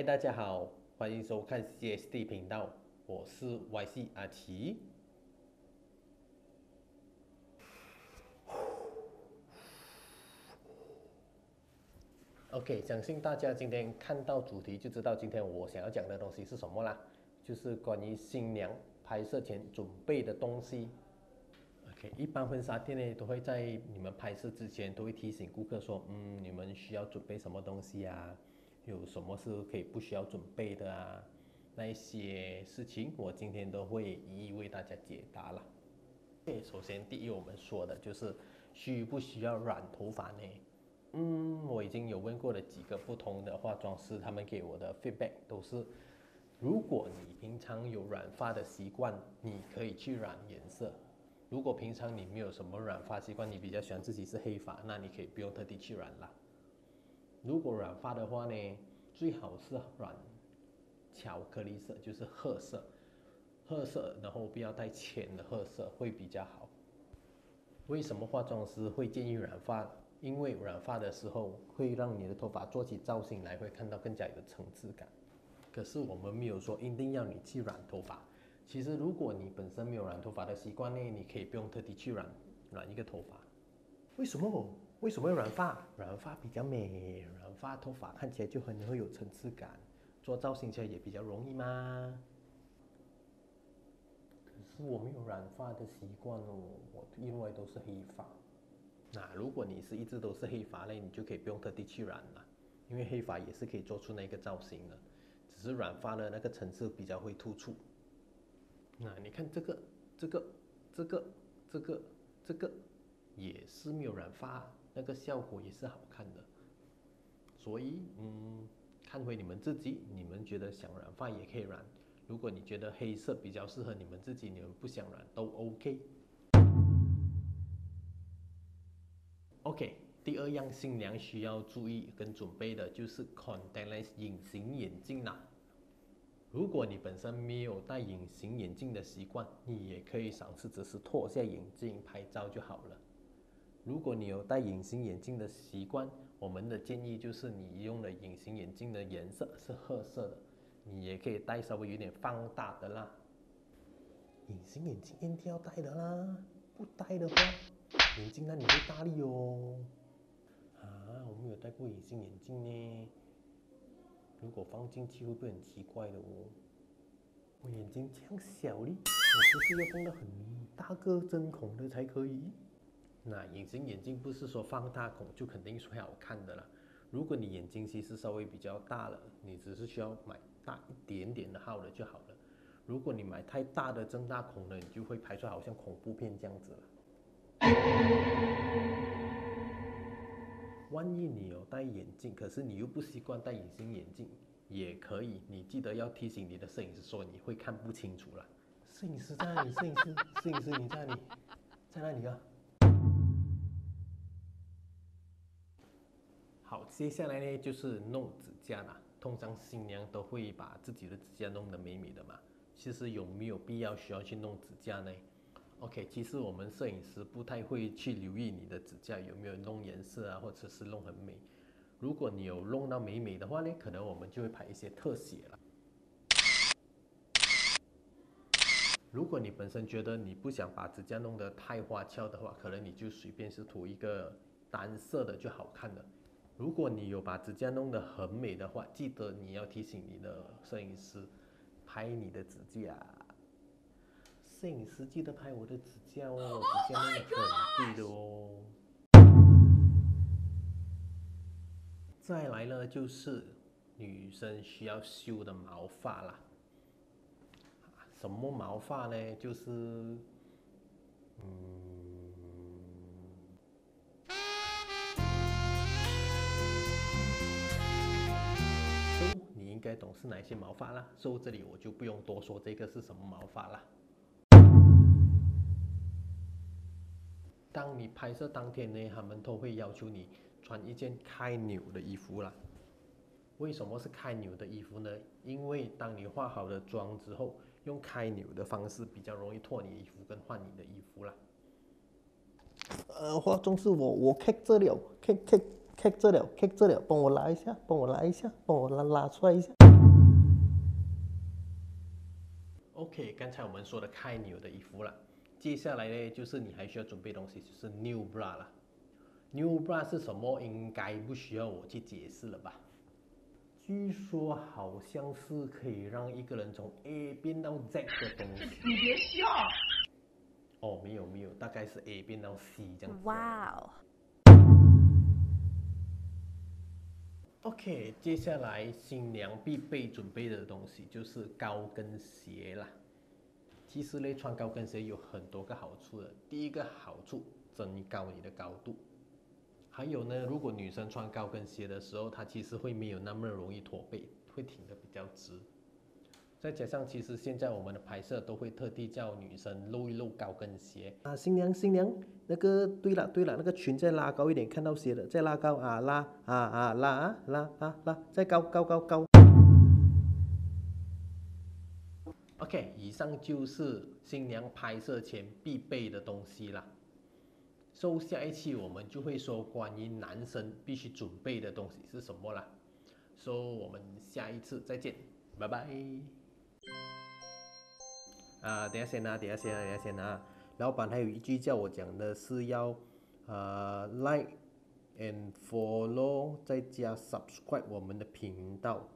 大家好，欢迎收看 CSD 频道，我是 YC 阿奇。OK， 相信大家今天看到主题就知道今天我想要讲的东西是什么啦，就是关于新娘拍摄前准备的东西。OK， 一般婚纱店呢都会在你们拍摄之前都会提醒顾客说，你们需要准备什么东西啊，有什么是可以不需要准备的啊，那一些事情我今天都会一一为大家解答了。首先第一我们说的就是需不需要染头发呢？我已经有问过了几个不同的化妆师，他们给我的 feedback 都是，如果你平常有染发的习惯，你可以去染颜色。如果平常你没有什么染发习惯，你比较喜欢自己是黑发，那你可以不用特地去染啦。如果染发的话呢，最好是染巧克力色，就是褐色，然后不要太浅的褐色会比较好。为什么化妆师会建议染发？因为染发的时候会让你的头发做起造型来，会看到更加有层次感。可是我们没有说一定要你去染头发。其实如果你本身没有染头发的习惯呢，你可以不用特地去染一个头发。为什么？为什么要染发？染发比较美，染发头发看起来就很会有层次感，做造型起来也比较容易嘛。可是我没有染发的习惯哦，我因为都是黑发。那如果你是一直都是黑发嘞，你就可以不用特地去染了，因为黑发也是可以做出那个造型的，只是染发的那个层次比较会突出。那你看这个也是没有染发，那个效果也是好看的。所以看回你们自己，你们觉得想染发也可以染。如果你觉得黑色比较适合你们自己，你们不想染都 OK。第二样新娘需要注意跟准备的就是 contact lens 隐形眼镜啦。如果你本身没有戴隐形眼镜的习惯，你也可以尝试只是脱下眼镜拍照就好了。如果你有戴隐形眼镜的习惯，我们的建议就是你用的隐形眼镜的颜色是褐色的，你也可以戴稍微有点放大的啦。隐形眼镜一定要戴的啦，不戴的话，眼睛那里会大力哦。我没有戴过隐形眼镜呢，如果放进去会不会很奇怪的哦？我眼睛这样小哩，我不是要放到很大个针孔的才可以。那隐形眼镜不是说放大孔就肯定是会好看的啦。如果你眼睛其实稍微比较大了，你只是需要买大一点点的号的就好了。如果你买太大的增大孔呢，你就会拍出来好像恐怖片这样子了。万一你有戴眼镜，可是你又不习惯戴隐形眼镜，也可以，你记得要提醒你的摄影师说你会看不清楚了。摄影师在哪里？摄影师你在哪里？在哪里啊？好，接下来呢就是弄指甲啦。通常新娘都会把自己的指甲弄得美美的嘛，其实有没有必要需要去弄指甲呢？OK， 其实我们摄影师不太会去留意你的指甲有没有弄颜色啊，或者是弄很美。如果你有弄到美美的话呢，可能我们就会拍一些特写了。如果你本身觉得你不想把指甲弄得太花俏的话，可能你就随便是涂一个单色的就好看了。如果你有把指甲弄得很美的话，记得你要提醒你的摄影师拍你的指甲。摄影师记得拍我的指甲哦，指甲弄得很贵的哦。再来呢，就是女生需要修的毛发啦。什么毛发呢？就是你应该懂是哪些毛发啦。这里我就不用多说这个是什么毛发啦。当你拍摄当天呢，他们都会要求你穿一件开纽的衣服啦。为什么是开纽的衣服呢？因为当你化好了妆之后，用开纽的方式比较容易脱你的衣服跟换你的衣服啦。化妆师我 kick 这了，帮我拉一下，帮我拉出来一下。 OK， 刚才我们说的开纽的衣服了，接下来呢就是你还需要准备东西，就是 new bra 了。new bra 是什么？应该不需要我去解释了吧？据说好像是可以让一个人从 A 变到 Z 的东西。 你别笑。 哦，没有，大概是 A 变到 C 这样子。 哇哦。 OK， 接下来新娘必备准备的东西就是高跟鞋啦。其实呢，穿高跟鞋有很多个好处的。第一个好处，增高你的高度。还有呢，如果女生穿高跟鞋的时候，她其实会没有那么容易驼背，会挺得比较直。再加上，其实现在我们的拍摄都会特地叫女生露一露高跟鞋啊。新娘，那个对了，那个裙再拉高一点，看到鞋的再拉高啊，拉，再高。OK， 以上就是新娘拍摄前必备的东西啦。下一期我们就会说关于男生必须准备的东西是什么啦。我们下一次再见，拜拜。等一下先啊，老板还有一句叫我讲的是要like and follow，再加 subscribe 我们的频道。